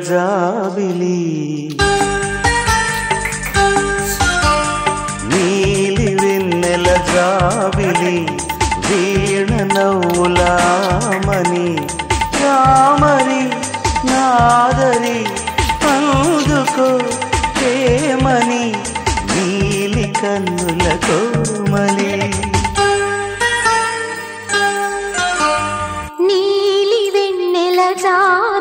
జాబిలి నీలి వెన్నెల జాబిలి వీణ నవ్వులామని రామరి నాదరి అందుకో ప్రేమని నీలి కన్నుల కోమలి నీలి వెన్నెల